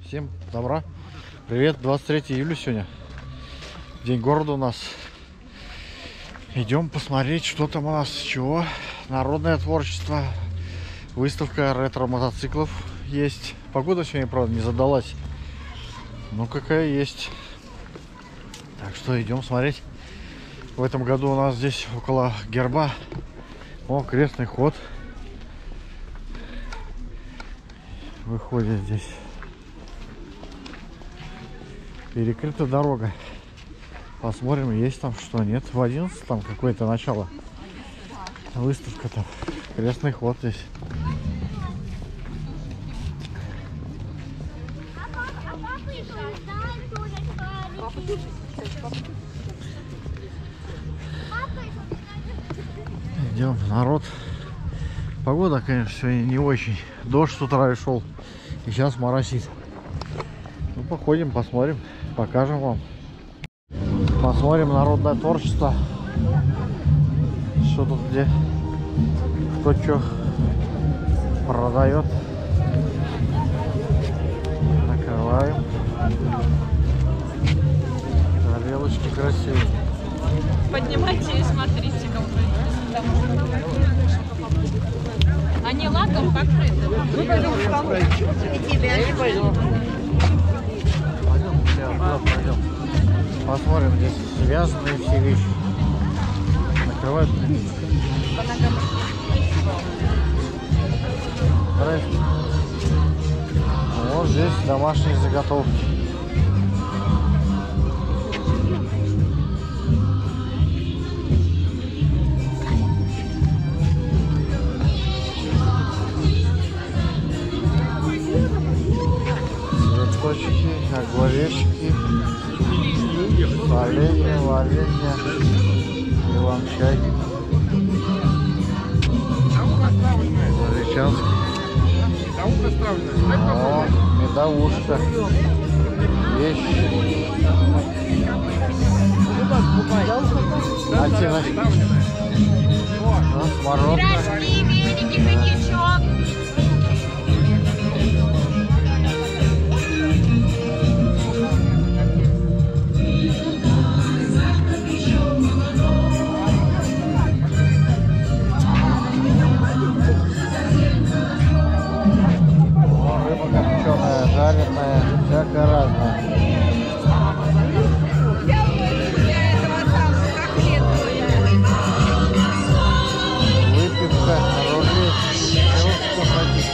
Всем добра. Привет, 23 июля сегодня. День города у нас. Идем посмотреть, что там у нас, чего. Народное творчество. Выставка ретро-мотоциклов есть. Погода сегодня, правда, не задалась. Ну, какая есть. Так что идем смотреть. В этом году у нас здесь около герба. О, крестный ход. Выходит здесь. Перекрыта дорога. Посмотрим, есть там что, нет. В 11 там какое-то начало. Выставка-то. Крестный ход здесь. Идем, народ. Погода, конечно, сегодня не очень. Дождь с утра и шел. И сейчас моросит. Ну, походим, посмотрим. Покажем вам. Посмотрим народное творчество. Что тут где? Кто что продает. Накрываем. Тарелочки красивые. Поднимайте и смотрите, как они лаком покрыты. И тебя не пойдем. Пойдем. Посмотрим, здесь связанные все вещи. Накрывают. Вот здесь домашние заготовки. Цветочки, огуречки, соленья, варенье, иван-чай, заречанский. О, медовушка. Вещи. Смородка. Жареная, всякая разная. Выпивка, рулет, все, что хотите.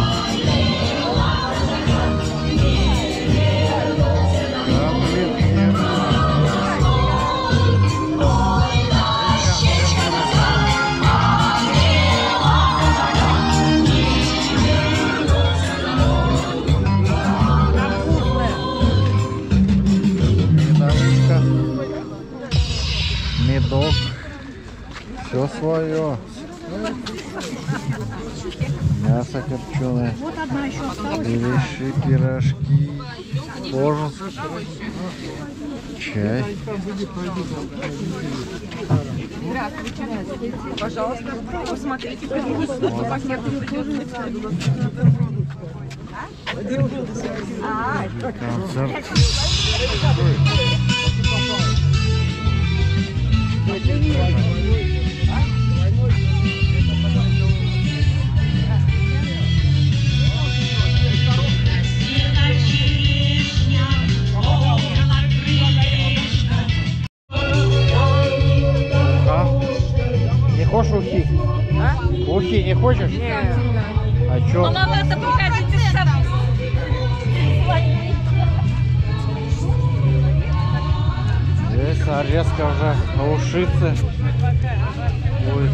Медок, все свое. Мясо копченое, левеши, пирожки, ужин, чай. Здравствуйте. Пожалуйста, посмотрите. Концерт. Не хочешь ухи? А? Ухи не хочешь? Нет. А чё? Маловато приходите с собой. Здесь нарезка уже на ушицы будет.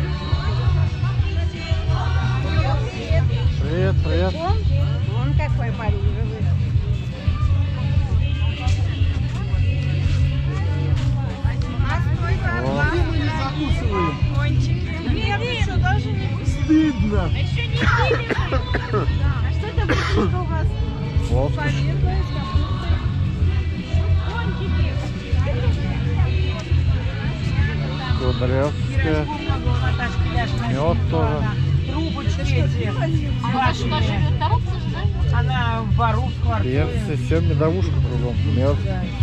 Привет, привет. Вон какой парень живой. Нет, даже не Стыдно. еще не А что это что у вас? Вот. Кудрявская. Мед тоже. третье. Она сюда живет, коробка же, да? Она в Бару в квартире. Перцы, все медовушка кругом. Мед.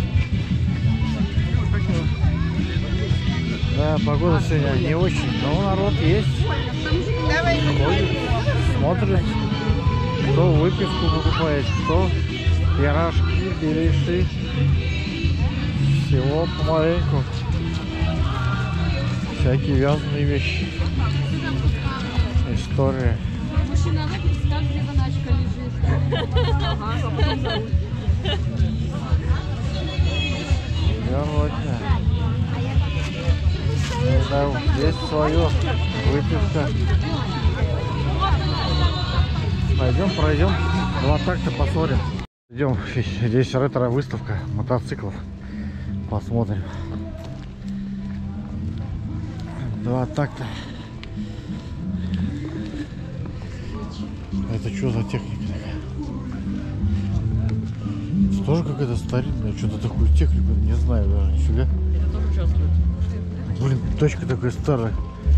Да, погода сегодня не очень, но народ есть. Ходит, смотрит, кто выпивку покупает, кто пирожки, беляши. Всего помаленьку. Всякие вязаные вещи. История. Мужчина, она представь, где заначка лежит. Верно. Да, здесь свое выпивка. Пойдем, пройдем. Два такта посмотрим. Идем, здесь ретро-выставка мотоциклов. Посмотрим. Два такта. Это что за техника такая? Это тоже какая-то старинная, что-то такую технику, не знаю даже, нифига. Это тоже участвует. Блин, тачка такая старая.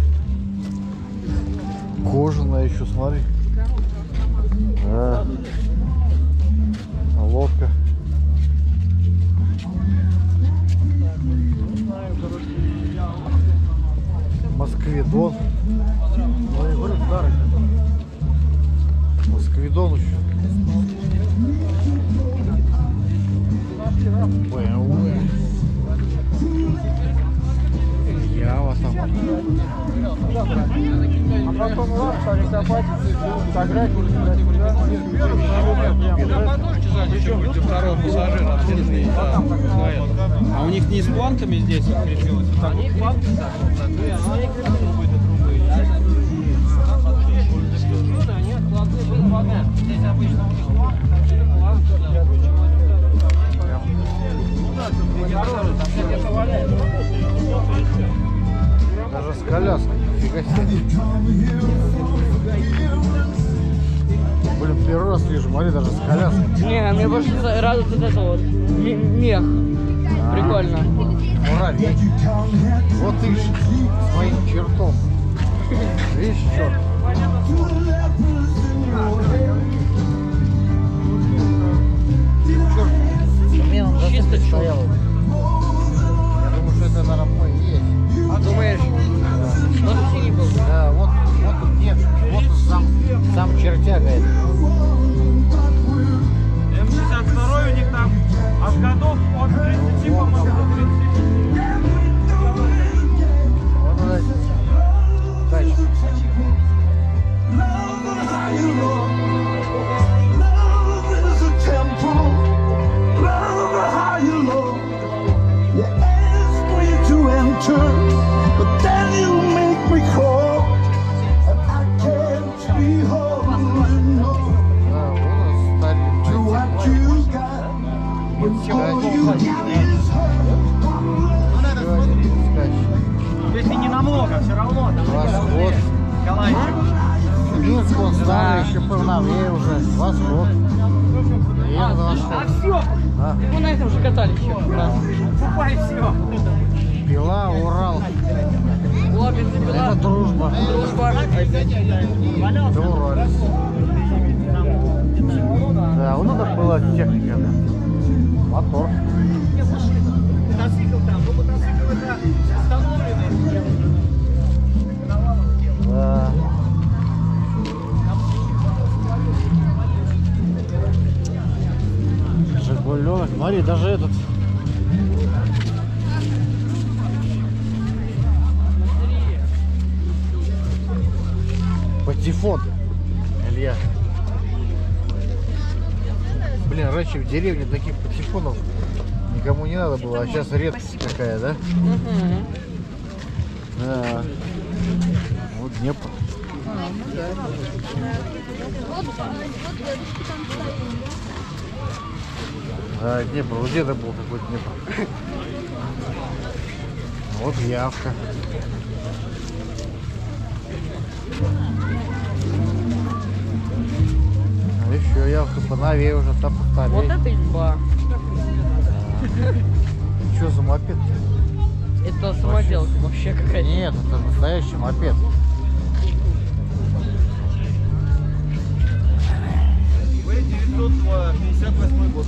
Кожаная еще, смотри. Да. Лодка. Москвидон. Ну, я говорю, старый. Москвидон еще. BMW. Ява там. А потом лапша, рисовать, сыграть, Подождите сзади еще будет второго пассажира обслуживания. А у них не с планками здесь крепилось? у них планки они откладные были вода. Здесь обычно у них планки, Даже с коляской. Нифига себе. Блин, первый раз вижу, смотри, даже с коляской. Не, мне больше радует вот это вот. Мех. Прикольно. Мураль. Вот ты своим чертом. Видишь, черт? Мне он Чисто стоял. Я думаю, что это, наверное, мой есть. А думаешь? Да. Тоже синий был? Да, вот тут нет. Вот он сам чертяга это. М62 у них там от годов от 30, по-моему, до 30. Вот она тачка. Да, вот он старенький. Если не намного, все равно. Восход. Минск, он старый, еще поновее уже. Восход. А все, Да. Мы на этом же катались еще как раз. покупай все. Пила, Урал. Была бензопила. Это дружба. Дружба. Да, Уралец. Да, вот это была техника. Мотор. Мотоцикл там, ну мотоцикл это установленный. Да. Жигуленок. Смотри, даже этот. Патефон. Илья. Блин, раньше в деревне таких патефонов никому не надо было, а сейчас редкость какая, да? Угу. Да. Вот Днепр. Да, Днепр. У деда был какой-то Днепр. Вот явка. А еще явка поновее уже, там повторей. Вот это изба. Что за мопед? Это самоделка вообще какая-то. Нет, это настоящий мопед. 58 год.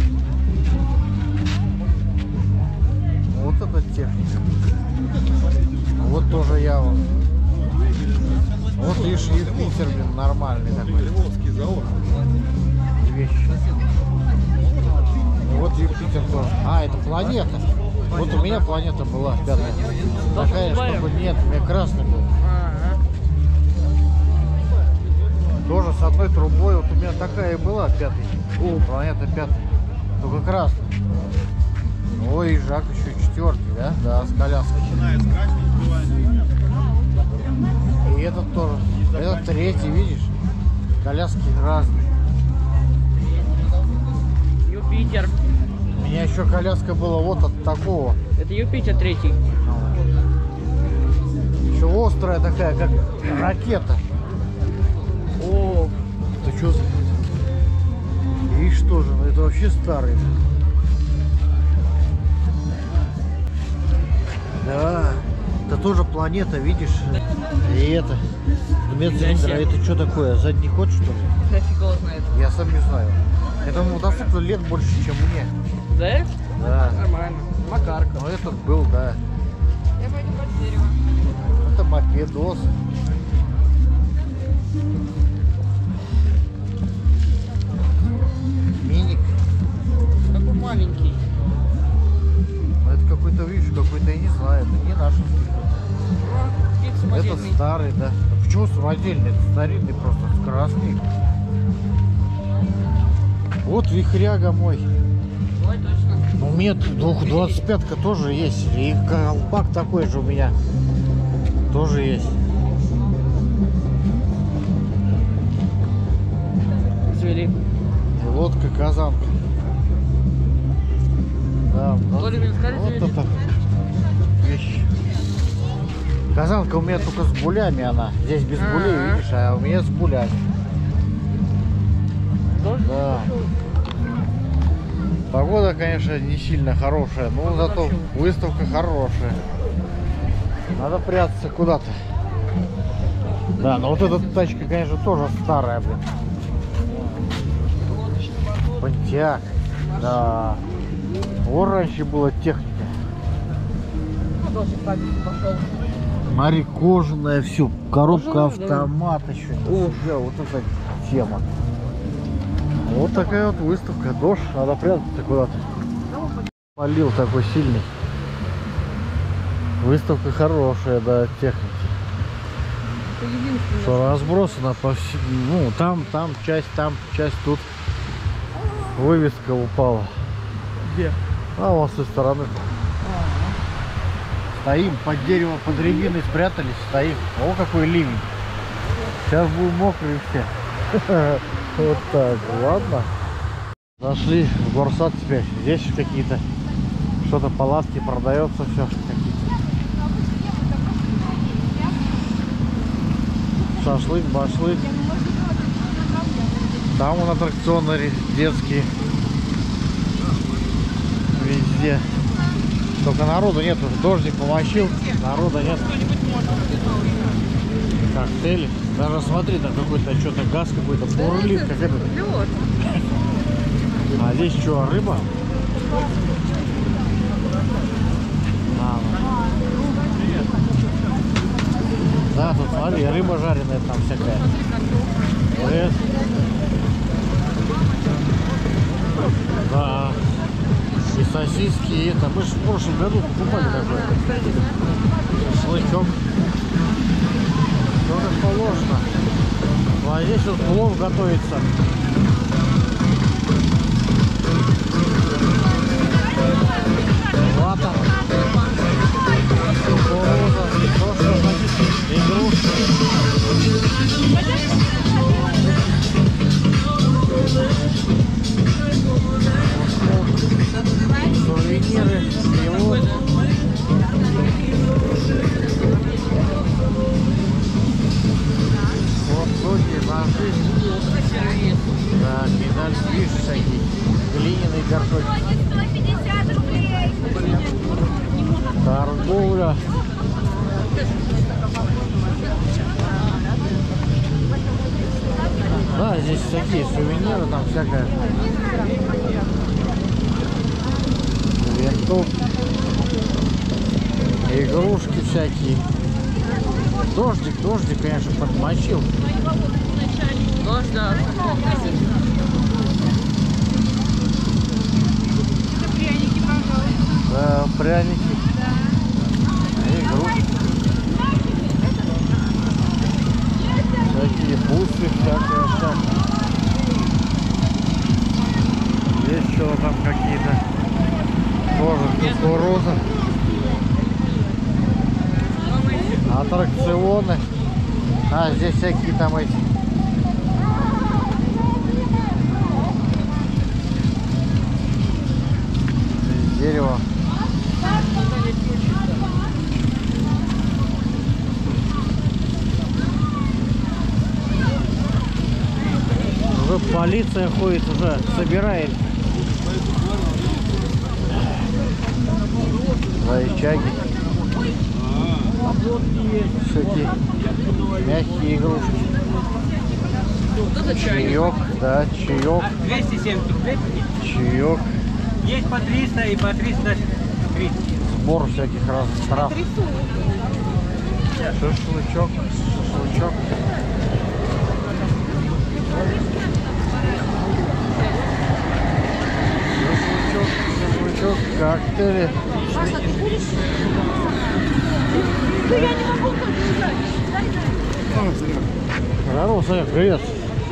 Вот это техника. Вот тоже Ява. Вот видишь, Юпитер, блин, нормальный такой. Львовский завод. Вещи. Вот Юпитер тоже. А, это планета. Вот у меня планета была пятая. Такая, чтобы нет, у меня красный был. Тоже с одной трубой. Вот у меня такая и была пятая. Планета пятая. Только красная. Ой, Жак еще четвертый, да? Да, с коляской. Начинает с красненького. И этот тоже. Этот третий, видишь? Коляски разные. Юпитер. У меня еще коляска была вот от такого. Это Юпитер третий. Еще острая такая, как ракета. О, Ты что за... Видишь тоже, ну это вообще старый. Да, это тоже планета, видишь? И это. Медцилиндр, а это что такое? Задний ход, что ли? нафиг его знает. Я сам не знаю. Этому мотоциклу лет больше, чем мне. Да? Да. Нормально. Макарка. Но этот был, да. Я пойду под дерево. Это мопедос. Миник. Такой маленький. Ну, это какой-то, видишь, какой-то, я не знаю, это не наш. Какие-то Это самодельный. старый, да. А почему самодельный? Это старинный просто, с краской. Вот вихряга мой. Ой, точно. У меня 25-ка тоже есть. И колпак такой же у меня тоже есть. Извели. И лодка, казанка. Да, Толи, блин, скажи, вот завели. это вещь. Казанка у меня только с булями она. Здесь без булей, видишь, а у меня с булями. Тоже? Да. Погода, конечно, не сильно хорошая, но зато выставка хорошая. Надо прятаться куда-то. Да, но вот эта тачка, конечно, тоже старая, блин. Понтяк. Да. Вот раньше была техника. Дождик пошел. Смотри, кожаная, все, коробка, Кожаная, автомат еще. Да, вот эта тема. Вот такая вот выставка. Дождь, надо прятаться куда-то. Полил такой сильный. Выставка хорошая, да, техники. Это единственное. Что разбросано по всему. Ну, там часть, тут. Вывеска упала. Где? А вон с той стороны. Стоим под дерево, под рябиной спрятались, стоим. О, какой ливень. Сейчас будем мокрые все. Вот так, ладно. Зашли в горсад теперь. Здесь какие-то что-то палатки продается, все какие-то. Шашлык, башлык. Там вон аттракционы детские. Везде. Только народу нету. Дождик помочил. Народа нет. Коктейли. Даже смотри, там какой-то что-то газ какой-то бурлит, как это. Лед. А здесь что, рыба? Да, тут смотри, рыба жареная там всякая. Привет. Да. И сосиски, и это. Мы же в прошлом году покупали такое. Шашлычок. Все как положено. Ну, а здесь вот плов готовится. Вата. Кукуруза. То, что хотите. Игрушки. Сувениры. Пилот. Вот, ноги, ножи. всякие сувениры, там всякое. Винтовки, игрушки всякие. Дождик, конечно, подмочил. Дождь, да. Да, пряники. Игрушки. Такие бусы, всякое. Есть что там какие-то тоже кукуруза. Аттракционы. А, здесь всякие там эти. Из дерева. Уже полиция ходит, уже собирает. Зайчаги. Всякие мягкие игрушки. Чаек, да, чаек. 270 рублей. Чаек. Есть по 300 и по 330. Сбор всяких разных трав. Шашлычок. Шашлычок, коктейли. Маша, ты будешь? Да я не могу побежать. Здорово, Саня, привет.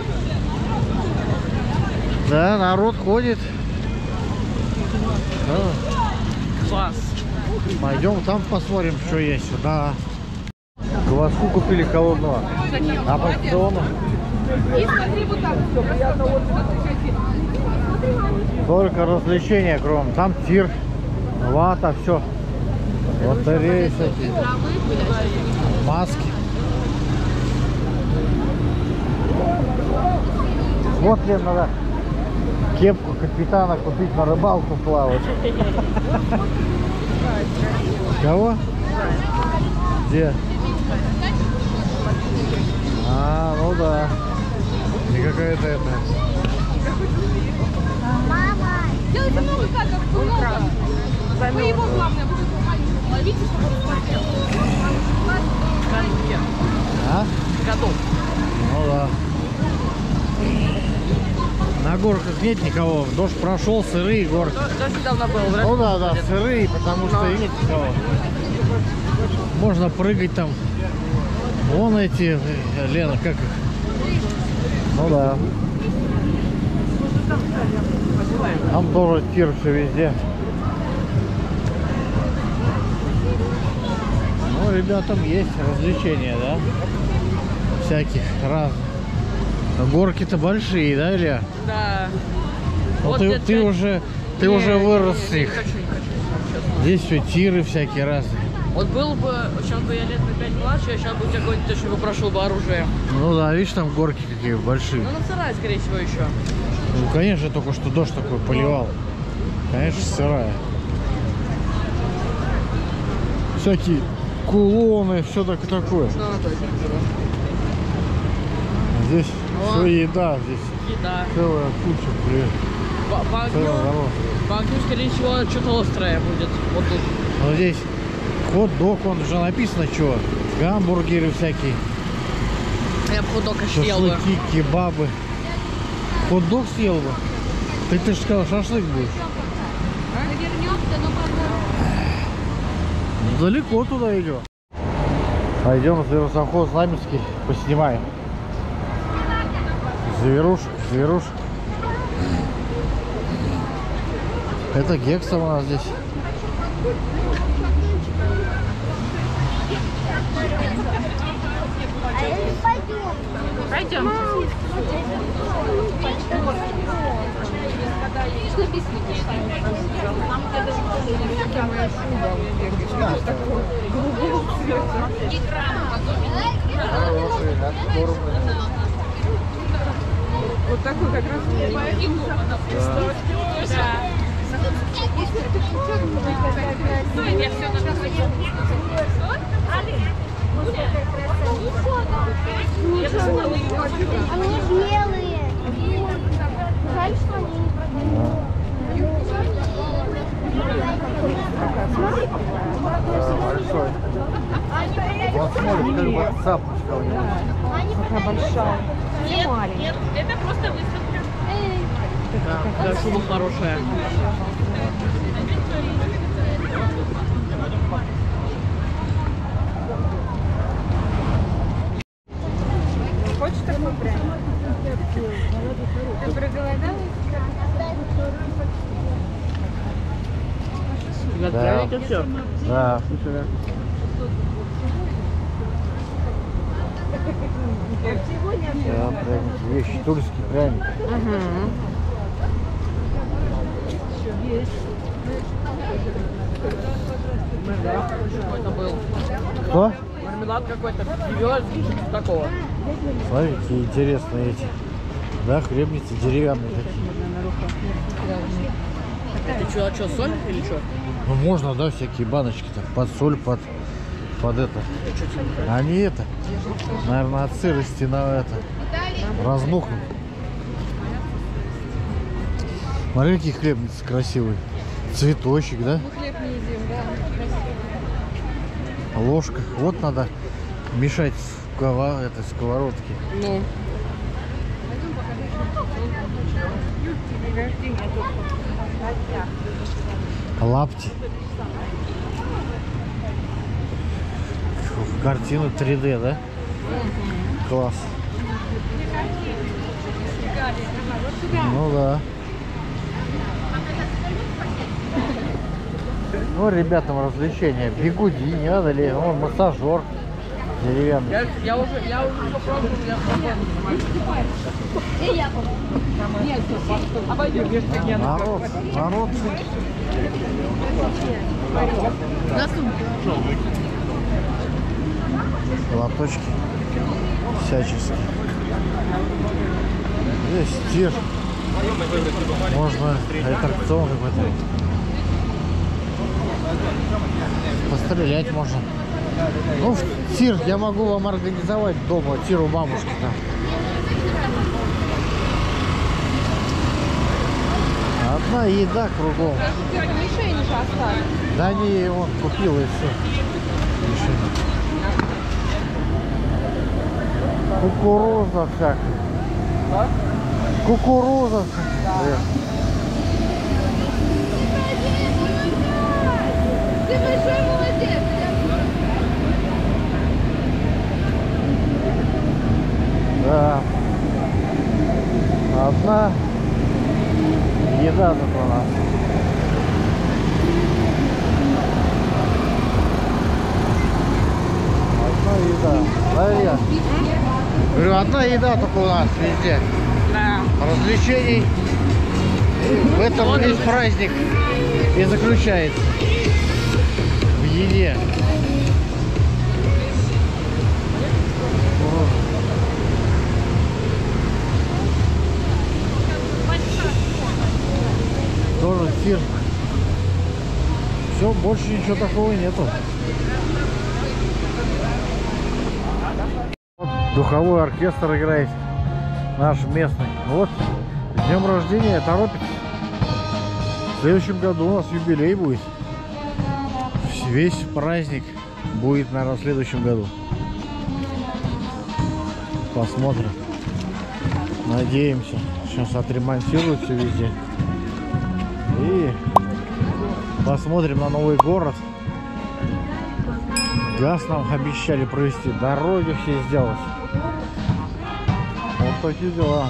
Да, народ ходит. Да. Класс. Пойдем там посмотрим, что есть. Да. Кваску купили холодного. А по акциону? Только развлечения кроме. Там тир, вата, все. Лотереи всякие. Маски. Вот мне надо кепку капитана купить, на рыбалку плавать. Кого? Где? А, ну да. И какая-то это. Мама, делайте много кадров, много. Вы его главное будете ловите, чтобы он смотрел. А? Готов. Ну да. На горках нет никого. Дождь прошел, сырые горки. Дождь недавно был. Ну да, сырые, потому что и нет никого. Можно прыгать там. Вон эти, Лена, как их? Ну да. Там тоже тир, все везде. Ну, ребятам есть развлечения, да? Всяких разных. Но горки-то большие, да, Илья? Да. Ну, Вот ты уже вырос с них. Не хочу. Здесь все тиры всякие разные. Вот был бы, сейчас бы я лет на 5 младше, а сейчас бы у тебя какой-то точно прошел бы оружие. Ну да, видишь, там горки какие большие. Ну, на сарай, скорее всего, еще. Ну, конечно, только что дождь такой поливал. Конечно, сырая. Всякие кулоны, все такое. Ну, точно. Здесь О. все еда, здесь Еда. целая куча, блин. По огню, Целый народ. скорее всего, что-то острое будет. Вот тут. Но здесь хот-дог, он же написано, что гамбургеры всякие, Я бы хот-дог съел бы. шашлыки, кебабы. Хот-дог съел бы? Ты же сказал, шашлык будешь. Вернемся, но потом. Далеко туда идем. Пойдем в зверосовхоз Знамянский, поснимаем. Зверушек. Это Гекса у нас здесь. Пойдем. Вот такой как раз. Я все Они белые. Большой. Вот смотрит, как бы цапочка у него. Какая большая. Нет, это просто выставка. Какая шуба хорошая. Хочешь такой прям? Ты проголодалась? Ребят, Да. пряники все. Да. Да, пряники. Есть тульский пряник. Какой-то был. Кто? Мармелад какой-то, березки, что-то такого. Смотри, какие интересные эти. Да, хлебницы деревянные такие. Это что, соль или что? Ну можно, да, всякие баночки-то. Под соль, под это. Они это, наверное, от сырости на это разнухнут. Смотри, какие хлебницы красивые. Цветочек, да? Мы хлеб не едим, да. Ложка. Вот надо мешать в этой сковородке. Ну. Лапти. Картина 3D, да? Класс. Ну да. Ну, ребятам развлечения. Бегуди, не надо ли? Вон массажер деревянный. Я уже попробовал, я Народ. Лоточки всяческие. Здесь тир. Можно аттракцион какой-то. Пострелять можно. Ну, тир я могу вам организовать дома. Тир у бабушки там. Одна еда кругом. Мишень же осталось. Да не, он купил и все. Кукуруза всякая. Кукуруза. Ты большой молодец. Да. Одна еда тут у нас. Одна еда. Да, говорю, одна еда только у нас везде. Да. Развлечений. В этом весь праздник и заключается. В еде. Тоже тир. Все, больше ничего такого нету. Вот духовой оркестр играет. Наш местный. Вот. С днем рождения торопится. В следующем году у нас юбилей будет. Весь праздник будет, наверное, в следующем году. Посмотрим. Надеемся. Сейчас отремонтируют все везде. И посмотрим на новый город. Газ нам обещали провести. Дороги все сделать. Вот такие дела.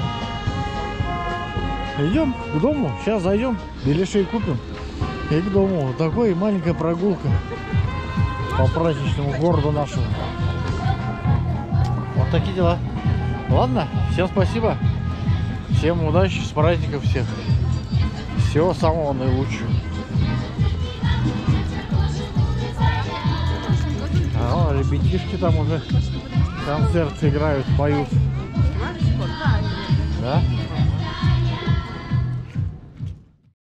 Идем к дому. Сейчас зайдем. Беляшей купим. И к дому. Вот такой маленькая прогулка по праздничному городу нашему. Вот такие дела. Ладно, всем спасибо. Всем удачи, с праздником всех. Всего самого наилучшего. А, ребятишки там уже концерт играют, поют. Да?